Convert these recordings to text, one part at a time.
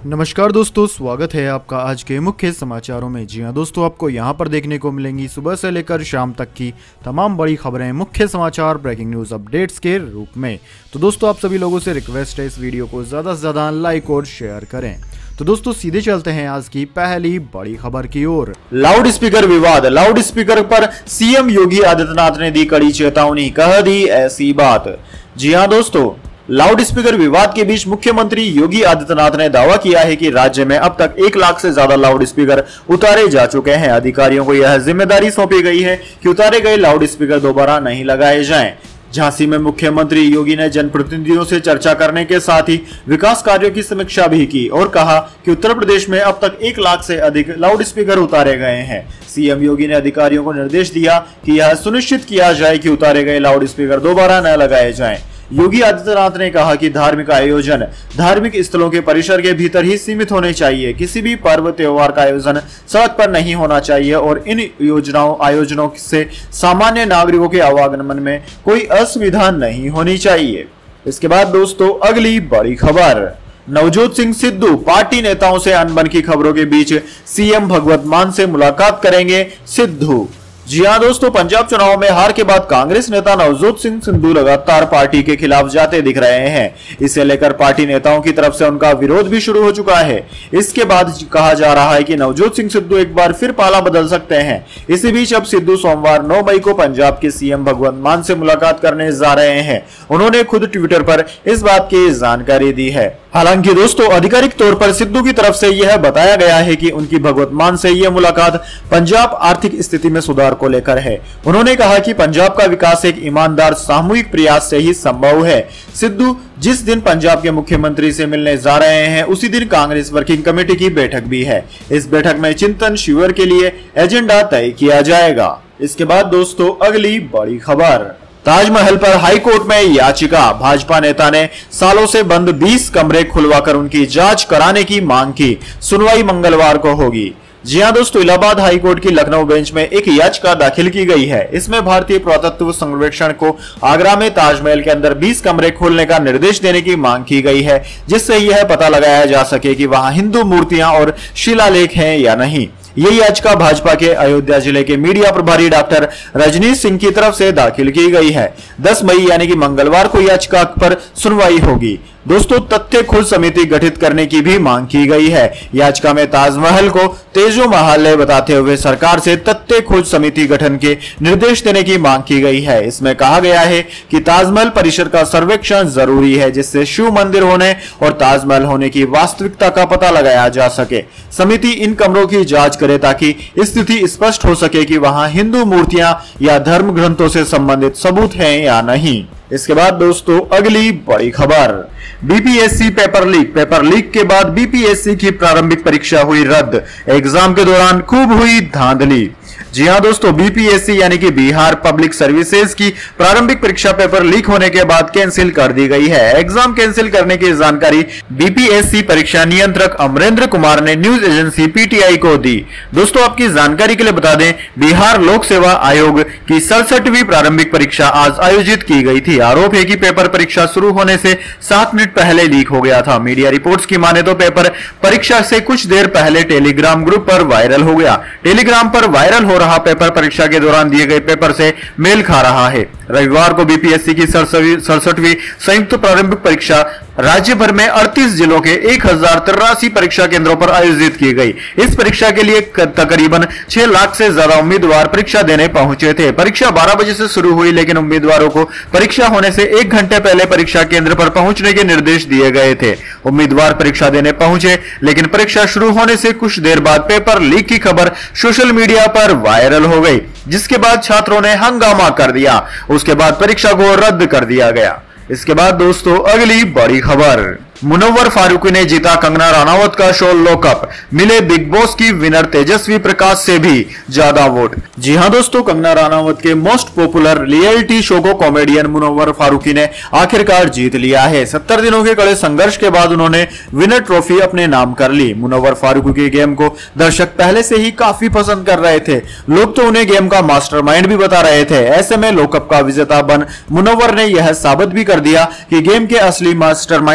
नमस्कार दोस्तों, स्वागत है आपका आज के मुख्य समाचारों में। जी हां दोस्तों, आपको यहां पर देखने को मिलेंगी सुबह से लेकर शाम तक की तमाम बड़ी खबरें, मुख्य समाचार, ब्रेकिंग न्यूज अपडेट्स के रूप में। तो दोस्तों, आप सभी लोगों से रिक्वेस्ट है इस वीडियो को ज़्यादा से ज़्यादा लाइक और शेयर करें। तो दोस्तों, सीधे चलते हैं आज की पहली बड़ी खबर की ओर। लाउड स्पीकर विवाद। लाउड स्पीकर पर सीएम योगी आदित्यनाथ ने दी कड़ी चेतावनी, कह दी ऐसी बात। जी हां दोस्तों, लाउड स्पीकर विवाद के बीच मुख्यमंत्री योगी आदित्यनाथ ने दावा किया है कि राज्य में अब तक 1 लाख से ज्यादा लाउड स्पीकर उतारे जा चुके हैं। अधिकारियों को यह जिम्मेदारी सौंपी गई है कि उतारे गए लाउड स्पीकर दोबारा नहीं लगाए जाएं। झांसी में मुख्यमंत्री योगी ने जनप्रतिनिधियों से चर्चा करने के साथ ही विकास कार्यों की समीक्षा भी की और कहा कि उत्तर प्रदेश में अब तक 1 लाख से अधिक लाउड स्पीकर उतारे गए हैं। सीएम योगी ने अधिकारियों को निर्देश दिया कि यह सुनिश्चित किया जाए कि उतारे गए लाउड स्पीकर दोबारा न लगाए जाएं। योगी आदित्यनाथ ने कहा कि धार्मिक आयोजन धार्मिक स्थलों के परिसर के भीतर ही सीमित होने चाहिए। किसी भी पर्व त्योहार का आयोजन सड़क पर नहीं होना चाहिए और इन आयोजनों से सामान्य नागरिकों के आवागमन में कोई असुविधा नहीं होनी चाहिए। इसके बाद दोस्तों, अगली बड़ी खबर। नवजोत सिंह सिद्धू पार्टी नेताओं से अनबन की खबरों के बीच सीएम भगवत मान से मुलाकात करेंगे सिद्धू। जी हां दोस्तों, पंजाब चुनाव में हार के बाद कांग्रेस नेता नवजोत सिंह सिद्धू लगातार पार्टी के खिलाफ जाते दिख रहे हैं। इसे लेकर पार्टी नेताओं की तरफ से उनका विरोध भी शुरू हो चुका है। इसके बाद कहा जा रहा है कि नवजोत सिंह सिद्धू एक बार फिर पाला बदल सकते हैं। इसी बीच अब सिद्धू सोमवार 9 मई को पंजाब के सीएम भगवत मान से मुलाकात करने जा रहे हैं। उन्होंने खुद ट्विटर पर इस बात की जानकारी दी है। हालांकि दोस्तों, आधिकारिक तौर पर सिद्धू की तरफ से यह बताया गया है कि उनकी भगवत मान से यह मुलाकात पंजाब आर्थिक स्थिति में सुधार को लेकर है। उन्होंने कहा कि पंजाब का विकास एक ईमानदार सामूहिक प्रयास से ही संभव है। सिद्धू जिस दिन पंजाब के मुख्यमंत्री से मिलने जा रहे हैं उसी दिन कांग्रेस वर्किंग कमेटी की बैठक भी है। इस बैठक में चिंतन शिविर के लिए एजेंडा तय किया जाएगा। इसके बाद दोस्तों, अगली बड़ी खबर। ताजमहल पर हाईकोर्ट में याचिका। भाजपा नेता ने सालों से बंद 20 कमरे खुलवाकर उनकी जांच कराने की मांग की। सुनवाई मंगलवार को होगी। जी हां दोस्तों, इलाहाबाद हाईकोर्ट की लखनऊ बेंच में एक याचिका दाखिल की गई है। इसमें भारतीय पुरातत्व सर्वेक्षण को आगरा में ताजमहल के अंदर 20 कमरे खोलने का निर्देश देने की मांग की गई है, जिससे यह पता लगाया जा सके कि वहां हिंदू मूर्तियां और शिलालेख हैं या नहीं। ये याचिका भाजपा के अयोध्या जिले के मीडिया प्रभारी डॉक्टर रजनीश सिंह की तरफ से दाखिल की गई है। 10 मई यानी कि मंगलवार को याचिका पर सुनवाई होगी। दोस्तों, तथ्य खोज समिति गठित करने की भी मांग की गई है। याचिका में ताजमहल को तेजोमहल बताते हुए सरकार से तथ्य खोज समिति गठन के निर्देश देने की मांग की गई है। इसमें कहा गया है कि ताजमहल परिसर का सर्वेक्षण जरूरी है, जिससे शिव मंदिर होने और ताजमहल होने की वास्तविकता का पता लगाया जा सके। समिति इन कमरों की जांच करे ताकि स्थिति स्पष्ट हो सके कि वहां हिंदू मूर्तियां या धर्म ग्रंथों से संबंधित सबूत हैं या नहीं। इसके बाद दोस्तों, अगली बड़ी खबर। BPSC paper leak. Paper leak के बाद बीपीएससी की प्रारंभिक परीक्षा हुई रद्द। एग्जाम के दौरान खूब हुई धांधली। जी हां दोस्तों, बीपीएससी यानी कि बिहार पब्लिक सर्विसेज की प्रारंभिक परीक्षा पेपर लीक होने के बाद कैंसिल कर दी गई है। एग्जाम कैंसिल करने की जानकारी बीपीएससी परीक्षा नियंत्रक अमरेंद्र कुमार ने न्यूज एजेंसी पीटीआई को दी। दोस्तों, आपकी जानकारी के लिए बता दें, बिहार लोक सेवा आयोग की 67वीं प्रारंभिक परीक्षा आज आयोजित की गई थी। आरोप है कि पेपर परीक्षा शुरू होने से 7 मिनट पहले लीक हो गया था। मीडिया रिपोर्ट्स की माने तो पेपर परीक्षा से कुछ देर पहले टेलीग्राम ग्रुप पर वायरल हो गया। टेलीग्राम पर वायरल हो रहा पेपर परीक्षा के दौरान दिए गए पेपर से मेल खा रहा है। रविवार को बीपीएससी की 67वीं संयुक्त प्रारंभिक परीक्षा राज्य भर में 38 जिलों के 1083 परीक्षा केंद्रों पर आयोजित की गई। इस परीक्षा के लिए तकरीबन 6 लाख से ज्यादा उम्मीदवार परीक्षा देने पहुंचे थे। परीक्षा 12 बजे से शुरू हुई, लेकिन उम्मीदवारों को परीक्षा होने से 1 घंटे पहले परीक्षा केंद्र पर पहुंचने के निर्देश दिए गए थे। उम्मीदवार परीक्षा देने पहुंचे, लेकिन परीक्षा शुरू होने से कुछ देर बाद पेपर लीक की खबर सोशल मीडिया पर वायरल हो गई, जिसके बाद छात्रों ने हंगामा कर दिया। उसके बाद परीक्षा को रद्द कर दिया गया। इसके बाद दोस्तों, अगली बड़ी खबर। मुनव्वर फारूकी ने जीता कंगना रनावत का शो लॉकअप। मिले बिग बॉस की विनर तेजस्वी प्रकाश से भी ज्यादा वोट। जी हां दोस्तों, कंगना रनावत के मोस्ट पॉपुलर रियलिटी शो को कॉमेडियन मुनव्वर फारूकी ने आखिरकार जीत लिया है। 70 दिनों के कड़े संघर्ष के बाद उन्होंने विनर ट्रॉफी अपने नाम कर ली। मुनव्वर फारूकी के गेम को दर्शक पहले से ही काफी पसंद कर रहे थे। लोग तो उन्हें गेम का मास्टरमाइंड भी बता रहे थे। ऐसे में लॉकअप का विजेता बन मुनव्वर ने यह साबित भी कर दिया कि गेम के असली मास्टरमाइंड वही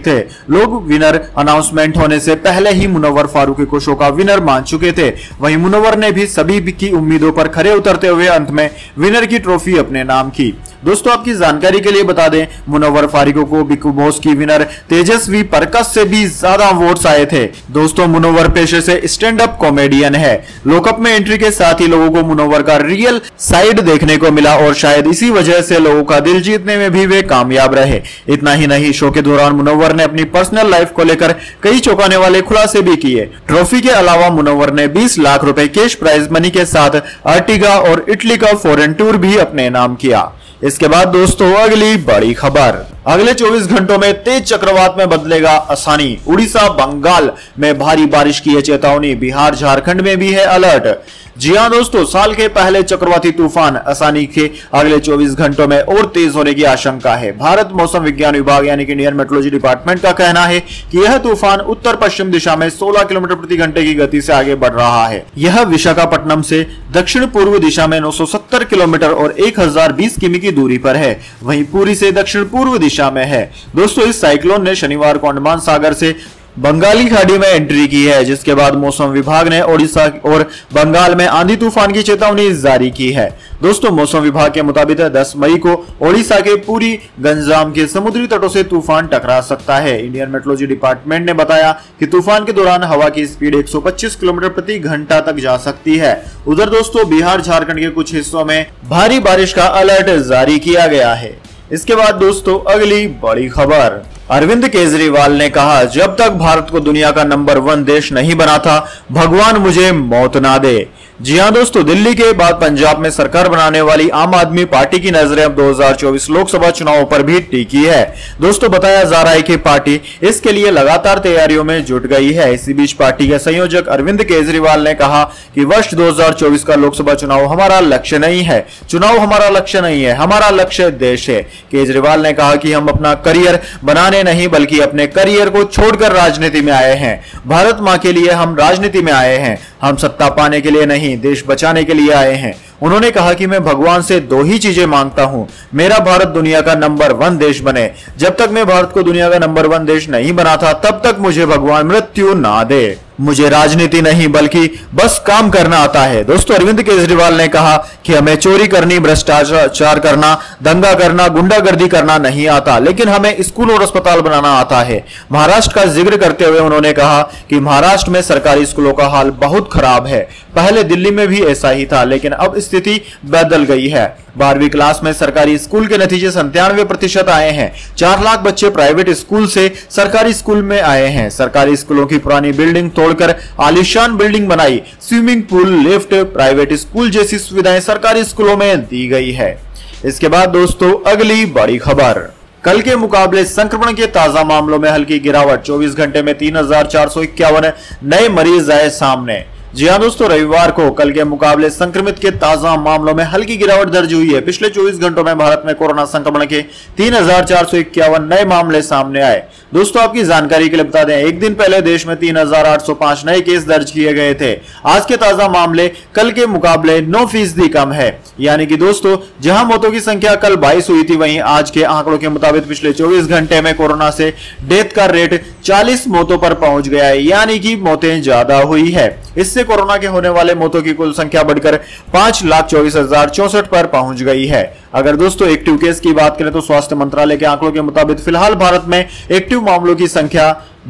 थे। लोग विनर अनाउंसमेंट होने से पहले ही मुनव्वर फारूकी को शो का विनर मान चुके थे। वहीं मुनव्वर ने भी सभी की उम्मीदों पर खरे उतरते हुए अंत में विनर की ट्रॉफी अपने नाम की। दोस्तों आपकी जानकारी के लिए बता दें, मुनव्वर फारूकी को बिग बॉस की विनर तेजस्वी परकस से भी ज्यादा वोट्स आए थे। दोस्तों मुनव्वर पेशे से स्टैंड अप कॉमेडियन है। लॉकअप में एंट्री के साथ ही लोगों को मुनव्वर का रियल साइड देखने को मिला और शायद इसी वजह से लोगों का दिल जीतने में भी वे कामयाब रहे। इतना ही नहीं, शो के दौरान मुनव्वर ने अपनी पर्सनल लाइफ को लेकर कई चौंकाने वाले खुलासे भी किए। ट्रॉफी के अलावा मुनव्वर ने 20 लाख रुपए कैश प्राइज मनी के साथ अर्टिगा और इटली का फॉरेन टूर भी अपने नाम किया। इसके बाद दोस्तों अगली बड़ी खबर, अगले 24 घंटों में तेज चक्रवात में बदलेगा आसानी। उड़ीसा बंगाल में भारी बारिश की है चेतावनी। बिहार झारखंड में भी है अलर्ट। जी हां दोस्तों, साल के पहले चक्रवाती तूफान आसानी के अगले 24 घंटों में और तेज होने की आशंका है। भारत मौसम विज्ञान विभाग यानी कि इंडियन मेट्रोलॉजी डिपार्टमेंट का कहना है कि यह तूफान उत्तर पश्चिम दिशा में 16 किलोमीटर प्रति घंटे की गति से आगे बढ़ रहा है। यह विशाखापट्टनम से दक्षिण पूर्व दिशा में 970 किलोमीटर और 1020 किमी की दूरी पर है। वहीं पुरी से दक्षिण पूर्व दिशा में है। दोस्तों इस साइक्लोन ने शनिवार को अंडमान सागर से बंगाली खाड़ी में एंट्री की है, जिसके बाद मौसम विभाग ने ओडिशा और बंगाल में आंधी तूफान की चेतावनी जारी की है। दोस्तों मौसम विभाग के मुताबिक 10 मई को ओडिशा के पुरी गंजाम के समुद्री तटों से तूफान टकरा सकता है। इंडियन मेट्रोलॉजी डिपार्टमेंट ने बताया कि तूफान के दौरान हवा की स्पीड 125 किलोमीटर प्रति घंटा तक जा सकती है। उधर दोस्तों बिहार झारखंड के कुछ हिस्सों में भारी बारिश का अलर्ट जारी किया गया है। इसके बाद दोस्तों अगली बड़ी खबर, अरविंद केजरीवाल ने कहा, जब तक भारत को दुनिया का नंबर 1 देश नहीं बना था, भगवान मुझे मौत ना दे। जी हां दोस्तों, दिल्ली के बाद पंजाब में सरकार बनाने वाली आम आदमी पार्टी की नजरें अब 2024 लोकसभा चुनावों पर भी टिकी है। दोस्तों बताया जा रहा है कि पार्टी इसके लिए लगातार तैयारियों में जुट गई है। इसी बीच पार्टी के संयोजक अरविंद केजरीवाल ने कहा कि वर्ष 2024 का लोकसभा चुनाव हमारा लक्ष्य नहीं है। चुनाव हमारा लक्ष्य नहीं है, हमारा लक्ष्य देश है। केजरीवाल ने कहा कि हम अपना करियर बनाने नहीं बल्कि अपने करियर को छोड़कर राजनीति में आए हैं। भारत मां के लिए हम राजनीति में आए हैं। हम सत्ता पाने के लिए नहीं, देश बचाने के लिए आए हैं। उन्होंने कहा कि मैं भगवान से 2 ही चीजें मांगता हूं, मेरा भारत दुनिया का नंबर 1 देश बने। जब तक मैं भारत को दुनिया का नंबर 1 देश नहीं बना था, तब तक मुझे भगवान मृत्यु ना दे। मुझे राजनीति नहीं बल्कि बस काम करना आता है। दोस्तों अरविंद केजरीवाल ने कहा कि हमें चोरी करनी, भ्रष्टाचार करना, दंगा करना, गुंडागर्दी करना नहीं आता, लेकिन हमें स्कूल और अस्पताल बनाना आता है। महाराष्ट्र का जिक्र करते हुए उन्होंने कहा कि महाराष्ट्र में सरकारी स्कूलों का हाल बहुत खराब है। पहले दिल्ली में भी ऐसा ही था, लेकिन अब स्थिति बदल गई है। 12वीं क्लास में सरकारी स्कूल के नतीजे 97% आए हैं। 4 लाख बच्चे प्राइवेट स्कूल से सरकारी स्कूल में आए हैं। सरकारी स्कूलों की पुरानी बिल्डिंग तोड़कर आलीशान बिल्डिंग बनाई। Swimming pool, lift, private school जैसी सुविधाएं सरकारी स्कूलों में दी गई है। इसके बाद दोस्तों अगली बड़ी खबर, कल के मुकाबले संक्रमण के ताजा मामलों में हल्की गिरावट। 24 घंटे में 3451 नए मरीज आए सामने। जी हां दोस्तों, रविवार को कल के मुकाबले संक्रमित के ताजा मामलों में हल्की गिरावट दर्ज हुई है। पिछले 24 घंटों में भारत में कोरोना संक्रमण के 3451 नए मामले सामने आए। दोस्तों आपकी जानकारी के लिए बता दें, एक दिन पहले देश में 3805 नए केस दर्ज किए गए थे। आज के ताजा मामले कल के मुकाबले 9% कम है। यानी कि दोस्तों जहां मौतों की संख्या कल 22 हुई थी, वहीं आज के आंकड़ों के मुताबिक पिछले 24 घंटे में कोरोना से डेथ का रेट 40 मौतों पर पहुंच गया है। यानी कि मौतें ज्यादा हुई है। इससे कोरोना के होने वाले मौतों की कुल संख्या बढ़कर 5,24,064 पर पहुंच गई है। अगर दोस्तों एक्टिव केस की बात करें तो स्वास्थ्य मंत्रालय के आंकड़ों के मुताबिक फिलहाल भारत में एक्टिव मामलों की संख्या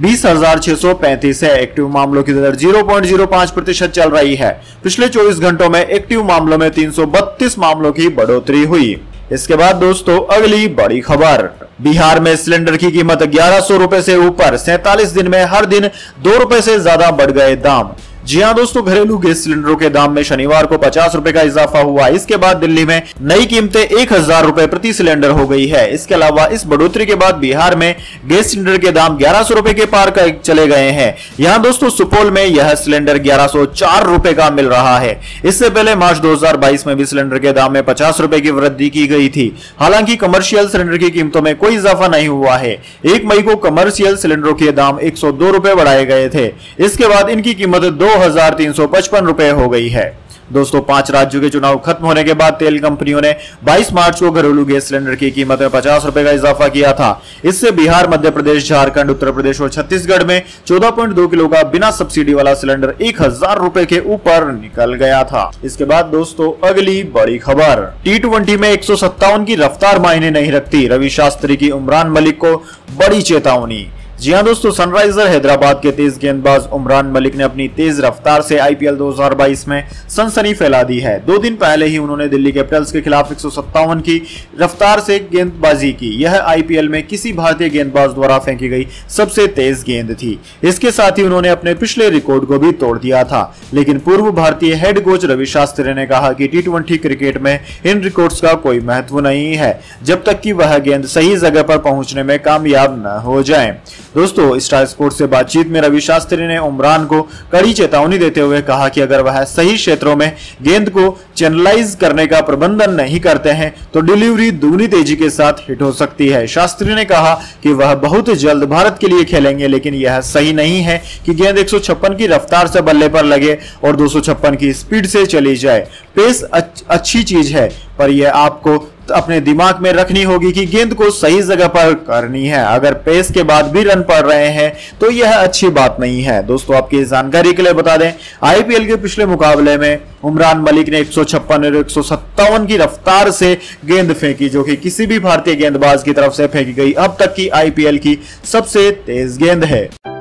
20,635 है। एक्टिव मामलों की दर 0.05% चल रही है। पिछले 24 घंटों में एक्टिव मामलों में 332 मामलों की बढ़ोतरी हुई। इसके बाद दोस्तों अगली बड़ी खबर, बिहार में सिलेंडर की कीमत 1100 रुपए से ऊपर। 47 दिन में हर दिन 2 रुपए से ज्यादा बढ़ गए दाम। जी हां दोस्तों, घरेलू गैस सिलेंडरों के दाम में शनिवार को 50 रुपए का इजाफा हुआ। इसके बाद दिल्ली में नई कीमतें 1000 रुपए प्रति सिलेंडर हो गई है। इसके अलावा इस बढ़ोतरी के बाद बिहार में गैस सिलेंडर के दाम 1100 रुपए के पार चले गए हैं। यहां दोस्तों सुपौल में यह सिलेंडर 1104 रुपए का मिल रहा है। इससे पहले मार्च 2022 में भी सिलेंडर के दाम में 50 रुपए की वृद्धि की गई थी। हालांकि कमर्शियल सिलेंडर की कीमतों में कोई इजाफा नहीं हुआ है। 1 मई को कमर्शियल सिलेंडरों के दाम 102 रुपए बढ़ाए गए थे। इसके बाद इनकी कीमत 2355 रुपए हो गई है। दोस्तों 5 राज्यों के चुनाव खत्म होने के बाद तेल कंपनियों ने 22 मार्च को घरेलू गैस सिलेंडर की कीमत में 50 रुपए का इजाफा किया था। इससे बिहार, मध्य प्रदेश, झारखंड, उत्तर प्रदेश और छत्तीसगढ़ में 14.2 किलो का बिना सब्सिडी वाला सिलेंडर 1000 रुपए के ऊपर निकल गया था। इसके बाद दोस्तों अगली बड़ी खबर, T20 में 157 की रफ्तार मायने नहीं रखती, रवि शास्त्री की उमरान मलिक को बड़ी चेतावनी। जी हां दोस्तों, सनराइजर हैदराबाद के तेज गेंदबाज उमरान मलिक ने अपनी तेज रफ्तार से आईपीएल 2022 में सनसनी फैला दी है। 2 दिन पहले ही उन्होंने दिल्ली कैपिटल्स के खिलाफ 157 की रफ्तार से गेंदबाजी की। यह आईपीएल में किसी भारतीय गेंदबाज द्वारा फेंकी गई सबसे तेज गेंद थी। इसके साथ ही उन्होंने अपने पिछले रिकॉर्ड को भी तोड़ दिया था। लेकिन पूर्व भारतीय हेड कोच रवि शास्त्री ने कहा कि T20 क्रिकेट में इन रिकॉर्ड्स का कोई महत्व नहीं है जब तक कि वह गेंद सही जगह पर पहुंचने में कामयाब न हो जाए। दोस्तों स्टार स्पोर्ट्स से बातचीत में रवि शास्त्री ने उमरान को कड़ी चेतावनी देते हुए कहा कि अगर वह सही क्षेत्रों में गेंद को चैनलाइज करने का प्रबंधन नहीं करते हैं तो डिलीवरी दुगनी तेजी के साथ हिट हो सकती है। शास्त्री ने कहा कि वह बहुत जल्द भारत के लिए खेलेंगे, लेकिन यह सही नहीं है कि गेंद 156 की रफ्तार से बल्ले पर लगे और 256 की स्पीड से चली जाए। पेस अच्छी चीज है, पर यह आपको अपने दिमाग में रखनी होगी कि गेंद को सही जगह पर करनी है। अगर पेस के बाद भी रन पड़ रहे हैं तो यह अच्छी बात नहीं है। दोस्तों आपकी जानकारी के लिए बता दें, आईपीएल के पिछले मुकाबले में उमरान मलिक ने 156 और 157 की रफ्तार से गेंद फेंकी, जो कि किसी भी भारतीय गेंदबाज की तरफ से फेंकी गई अब तक की आईपीएल की सबसे तेज गेंद है।